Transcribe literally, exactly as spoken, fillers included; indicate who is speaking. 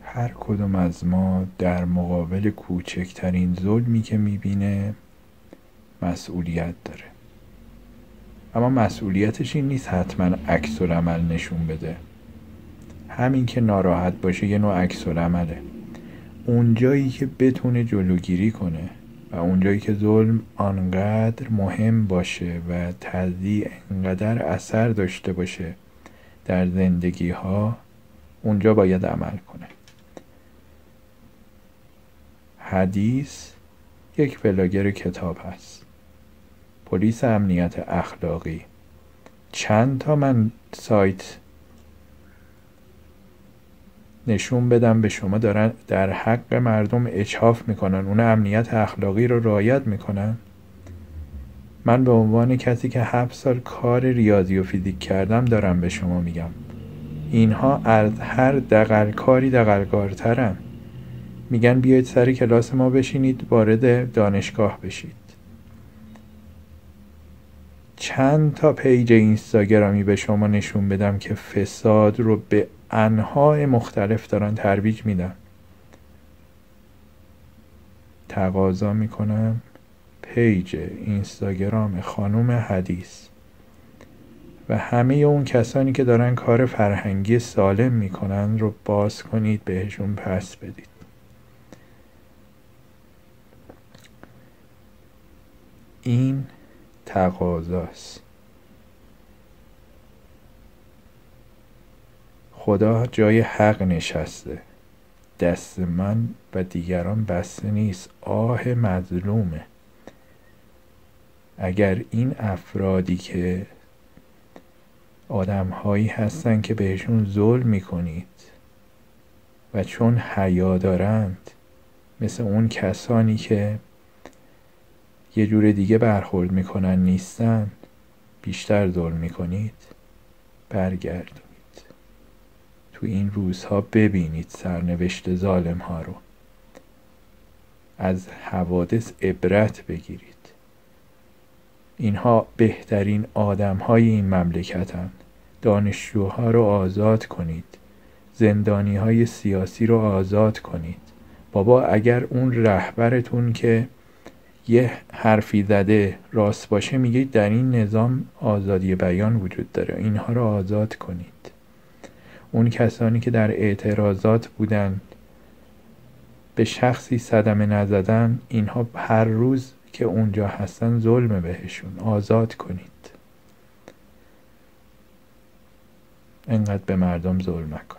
Speaker 1: هر کدوم از ما در مقابل کوچکترین ظلمی که میبینه مسئولیت داره، اما مسئولیتش این نیست حتما عکس العمل نشون بده. همین که ناراحت باشه یه نوع عکس العمله. اونجایی که بتونه جلوگیری کنه و اونجایی که ظلم آنقدر مهم باشه و تضییع انقدر اثر داشته باشه در زندگی ها، اونجا باید عمل کنه. حدیث یک بلاگر کتاب هست، پلیس امنیت اخلاقی. چند تا من سایت نشون بدم به شما دارن در حق مردم اجحاف میکنن، اون امنیت اخلاقی رو رعایت میکنن؟ من به عنوان کسی که هفت سال کار ریاضی و فیزیک کردم دارم به شما میگم اینها از هر دغل کاری دغل‌کارترن. میگن بیایید سر کلاس ما بشینید وارد دانشگاه بشید. چند تا پیج اینستاگرامی به شما نشون بدم که فساد رو به انواع مختلف دارن ترویج میدن. تقاضا میکنم پیج اینستاگرام خانم حدیث و همه اون کسانی که دارن کار فرهنگی سالم میکنن رو باز کنید، بهشون پس بدید. این تقاضاست. خدا جای حق نشسته، دست من و دیگران بسته نیست، آه مظلومه. اگر این افرادی که آدم هایی هستن که بهشون ظلم میکنید و چون حیا دارند، مثل اون کسانی که یه جور دیگه برخورد میکنن نیستن، بیشتر ظلم میکنید، برگردونید. تو این روزها ببینید سرنوشت ظالم ها رو، از حوادث عبرت بگیرید. اینها بهترین آدم های این مملکتن. دانشجوها رو آزاد کنید، زندانی های سیاسی رو آزاد کنید. بابا اگر اون رهبرتون که یه حرفی زده راست باشه، میگید در این نظام آزادی بیان وجود داره، اینها رو آزاد کنید. اون کسانی که در اعتراضات بودن به شخصی صدمه نزدن، اینها هر روز که اونجا هستن ظلم بهشون، آزاد کنید. انقدر به مردم ظلم نکن.